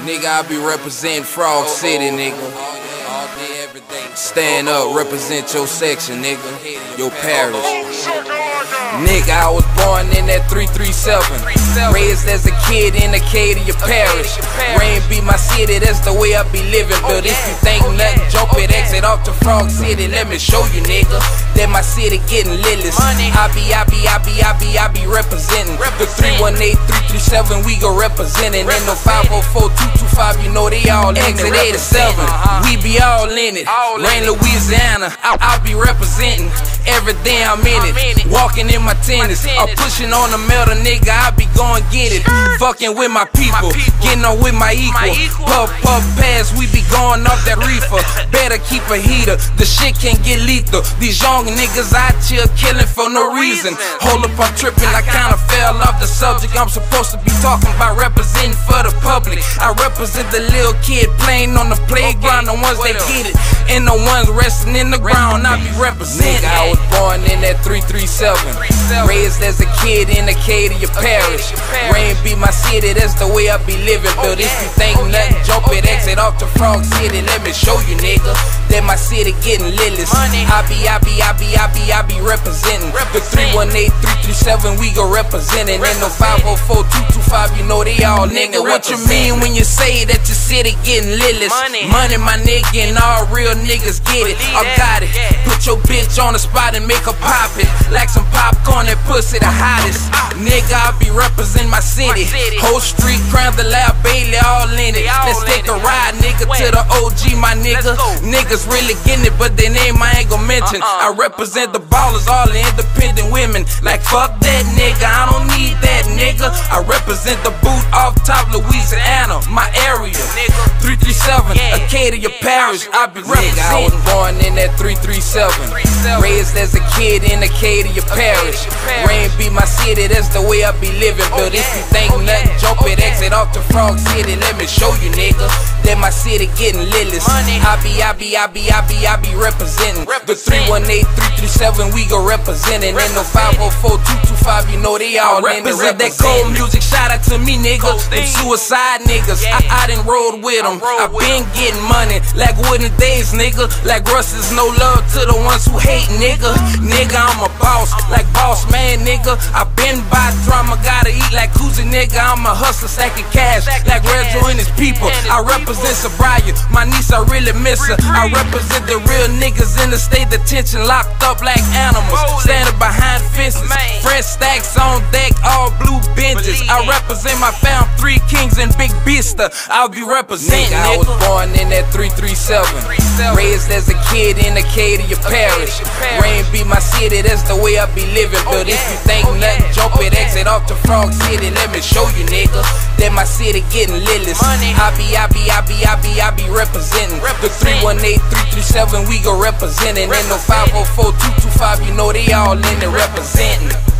Nigga, I be representing Frog City, nigga. Stand up, represent your section, nigga. Your parish. Nigga, I was born in that 337. Raised as a kid in Acadia Parish. Rain be my city, that's the way I be living. But if you think nothing, jump it, exit off to Frog City. Let me show you, nigga, that my city getting litless. I be representing. The 318-337, we go representing. And the 504-225, you know they all exit 87. We be all in it. Rain, Louisiana, I be representing. Every day I'm in it, walking in my tennis, I'm pushing on the metal, nigga, I be going get it. Fucking with my people, getting on with my equal. Puff, pass, we be going off that reefer. Better keep a heater, the shit can get lethal. These young niggas out here killing for no reason. Hold up, I'm tripping, I kinda fell off the subject. I'm supposed to be talking about representing for the public. I represent the little kid playing on the playground, the ones that get it, and the ones resting in the ground, I be representing. I was born in that 337, raised as a kid in Acadia Parish. Rain be my city, that's the way I be living. But if you think nothing, jump it, exit off to Frog City. Let me show you, nigga, that my city getting litless. I be representing. The 318-337, we go representing. And the 504-225, you know they all nigga. What you mean when you say that your city getting litless? Money, my nigga, and all real niggas get it. I got it. Put your bitch on the spot and make her pop it. Like some popcorn, that pussy the hottest. Nigga, I be representing my city. Whole street, Crown the Lab, Bailey, all in it. Let's take a ride, nigga, to the OG, my nigga. Niggas really getting it, but their name I ain't gon' mention. I represent the ballers, all the independent women. Like fuck that nigga, I don't need that nigga. I represent the boot off top Louisiana, my area. 337, Acadia Parish, I be representing. I was born in that 337, raised as a kid in Acadia Parish. Rain be my city, that's the way I be living. But if you think nothing, jump it, exit off to Frog City. Let me show you, nigga, that my city getting litless. I be representing. The 318-337, we go representing. And the 504-225, you know they all in it. Represent that cold music, shout out to me, nigga. Them suicide niggas, I done rode with them. I been getting money like wooden days, nigga. Like Russ is no love to the ones who hate, nigga. Nigga, I'm a boss, like boss man, nigga. I been by drama, gotta eat like Koozie, nigga. I'm a hustler, stacking cash like Rezo and his people. I represent Sabraya, my niece, I really miss her. I represent the real niggas in the state detention, locked up like animals, standing behind fences. Fresh stacks on deck, all blue benches. I represent my fam, 3 Kings and Big Bista. I'll be representing, nigga. I was born in that 337, raised as a kid in Acadia Parish. Rain be my city, that's the way I be living. But if you think nothing, jump it, exit off to Frog City. Let me show you, nigga, that my city getting litless. I be representing. The 318-337, we go representing. And the 504-225, you know they all in it representing.